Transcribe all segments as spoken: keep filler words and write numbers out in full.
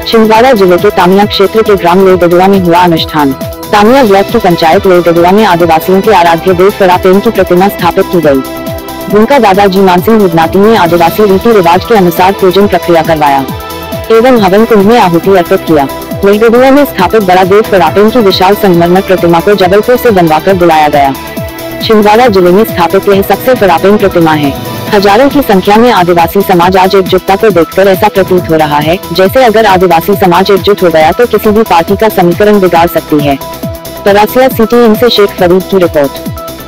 छिंदवाड़ा जिले के तामिया क्षेत्र के ग्राम लेदगुड़ा में हुआ अनुष्ठान। तामिया ब्लॉक की पंचायत लेदगुड़ा में आदिवासियों के आराध्य देव फरापेन की प्रतिमा स्थापित की गई। उनका दादाजी मानसिंह उदनाती ने आदिवासी रीति रिवाज के अनुसार पूजन प्रक्रिया करवाया एवं हवन कुंड में आहुति अर्पित किया। लेदगुड़ा में स्थापित बड़ा देव फरापेन की विशाल संगमरमर प्रतिमा को जबलपुर से बनवाकर बुलाया गया। छिंदवाड़ा जिले में स्थापित यह सबसे फरापेन प्रतिमा है। हजारों की संख्या में आदिवासी समाज आज एकजुटता को देखकर ऐसा प्रतीत हो रहा है जैसे अगर आदिवासी समाज एकजुट हो गया तो किसी भी पार्टी का समीकरण बिगाड़ सकती है। परासिया सिटी इन से शेख फरीद की रिपोर्ट।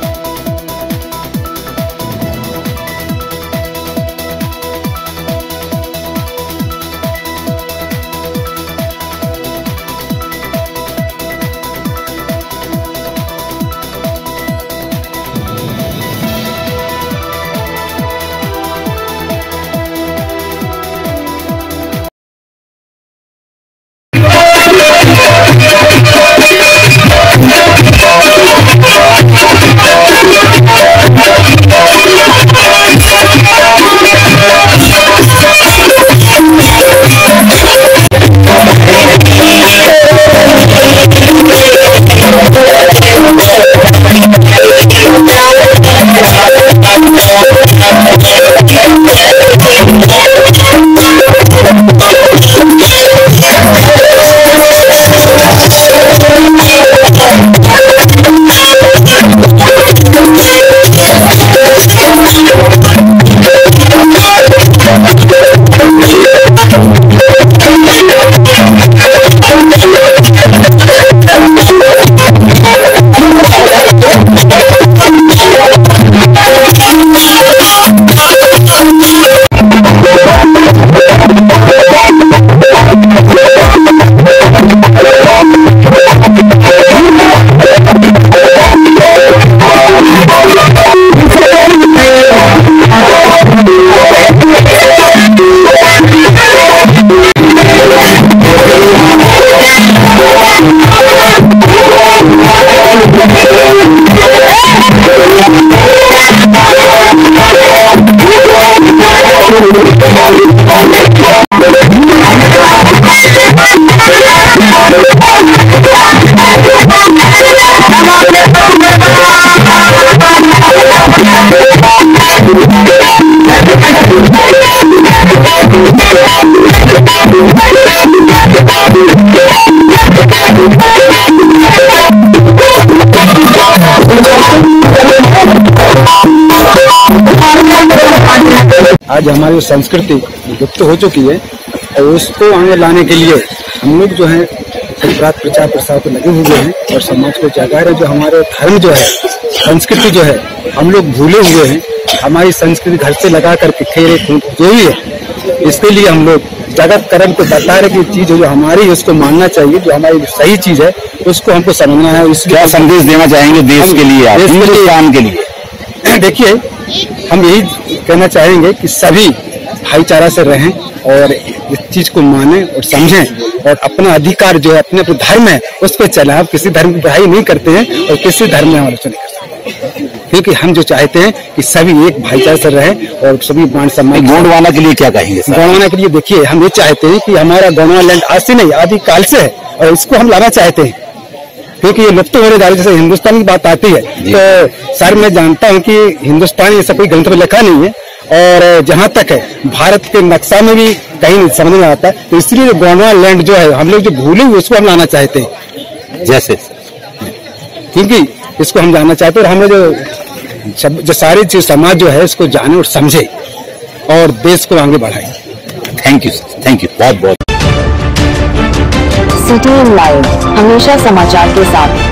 आज हमारी संस्कृति लुप्त हो चुकी है और उसको आगे लाने के लिए हम लोग जो है रात प्रचार प्रसार पे लगे हुए हैं और समाज को जागा रहे। जो हमारे धर्म जो है, संस्कृति जो है, हम लोग भूले हुए हैं। हमारी संस्कृति घर से लगा करके खेरे जो ही है, इसके लिए हम लोग जगत कर्म को बता रहे कि चीज जो हमारी है उसको मानना चाहिए। जो हमारी सही चीज है उसको हमको समझना है। क्या संदेश देना चाहेंगे देश के लिए, हिंदुस्तान के लिए? देखिए, हम यही कहना चाहेंगे कि सभी भाईचारा से रहें और इस चीज को माने और समझें और अपना अधिकार जो है, अपने अपने धर्म है उस पर चले। आप किसी धर्म की बुराई नहीं करते हैं और किसी धर्म में आलोचना नहीं कर सकते, क्योंकि हम जो चाहते हैं कि सभी एक भाईचारे से रहें और सभी मान सम्मान। गोंडवाना के लिए क्या कहेंगे? गोंडवाना के लिए देखिए, हम ये चाहते हैं कि हमारा गोंडवाना लैंड आज से नहीं आदि काल से है और इसको हम लाना चाहते हैं, क्योंकि ये लुप्त होने जा रही है। जैसे हिंदुस्तान की बात आती है तो सर मैं जानता हूँ कि हिंदुस्तान ऐसा कोई ग्रंथ में लिखा नहीं है और जहाँ तक है भारत के नक्शा में भी कहीं नहीं समझ में आता है। तो इसलिए जो गोंडवाना लैंड जो है हम लोग जो भूले हुए उसको हम लाना चाहते हैं, जैसे क्योंकि इसको हम जानना चाहते हैं और हमें जो जो सारी चीज समाज जो है इसको जाने और समझे और देश को आगे बढ़ाए। थैंक यू, थैंक यू बहुत बहुत। सिटी लाइव, हमेशा समाचार के साथ।